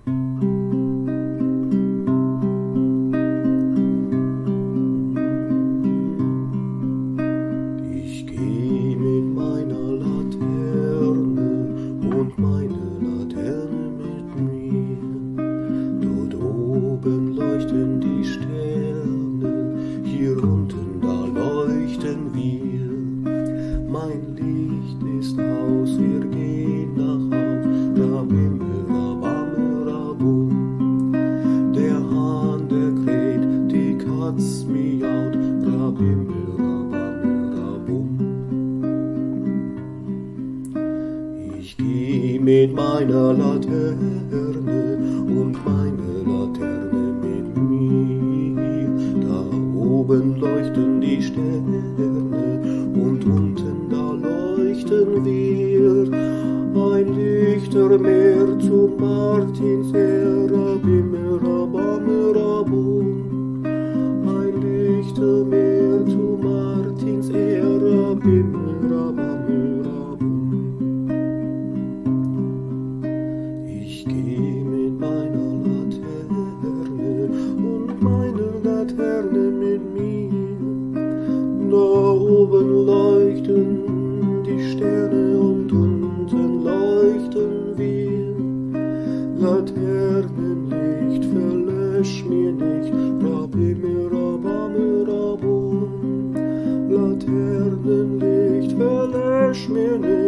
Ich geh mit meiner Laterne und meine Laterne mit mir. Dort oben leuchten die Sterne, hier unten da leuchten wir. Mein Licht ist aus, wir gehen nach Haus, Rabim, Rabam, Rabum. Der Hahn, der kräht, die Katz miaut, Rabim, Rabam, Rabum. Ich geh mit meiner Laterne und meine Laterne mit mir. Da oben leuchten die Sterne und unten da leuchten wir. Ein Lichtermeer zu Martins Heer, Rabim, Rabam, Rabum. Ein Lichtermeer zu Martins Heer, Rabim, Rabam, Rabum. Ich geh mit meiner Laterne und meine Laterne mit mir. Da oben leuchten die Sterne und unten leuchten wir. Laternenlicht, verlösch mir nicht, Rabim, Rabam, Rabum. Laternenlicht, verlösch mir nicht.